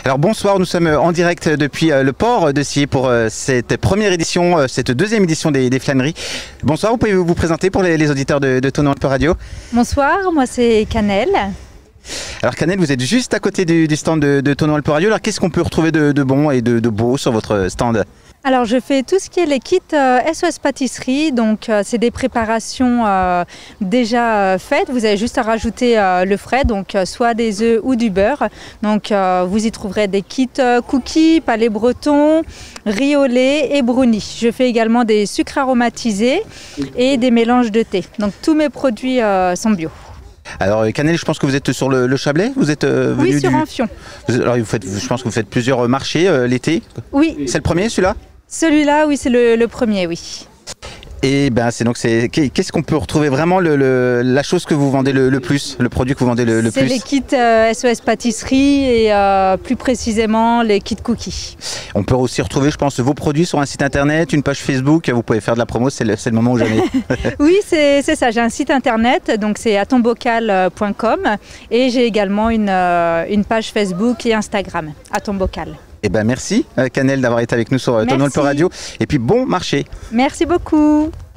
Alors bonsoir, nous sommes en direct depuis le port de Sillé pour cette première édition, cette deuxième édition des flâneries. Bonsoir, vous pouvez vous présenter pour les auditeurs de Tonon Alpes Radio? Bonsoir, moi c'est Canel. Alors Canel, vous êtes juste à côté du stand de Tonon Alpes Radio. Alors qu'est-ce qu'on peut retrouver de bon et de beau sur votre stand? Alors je fais tout ce qui est les kits SOS pâtisserie, donc c'est des préparations déjà faites, vous avez juste à rajouter le frais, donc soit des œufs ou du beurre. Donc vous y trouverez des kits cookies, palais breton, riz au lait et brownies. Je fais également des sucres aromatisés et des mélanges de thé, donc tous mes produits sont bio. Alors Canel, je pense que vous êtes sur le Chablais, vous êtes venu Oui, sur Amphion. Alors je pense que vous faites plusieurs marchés l'été. Oui. C'est le premier celui-là? Celui-là, oui, c'est le premier, oui. Et ben qu'est-ce qu'on peut retrouver vraiment la chose que vous vendez le plus, le produit que vous vendez le plus? C'est les kits SOS pâtisserie et plus précisément les kits cookies. On peut aussi retrouver, je pense, vos produits sur un site internet, une page Facebook. Vous pouvez faire de la promo, c'est le moment ou jamais. Oui, c'est ça. J'ai un site internet, donc c'est atombocal.com et j'ai également une page Facebook et Instagram, Atombocal. Eh ben merci Canel d'avoir été avec nous sur Tonon Alpes Radio et puis bon marché. Merci beaucoup.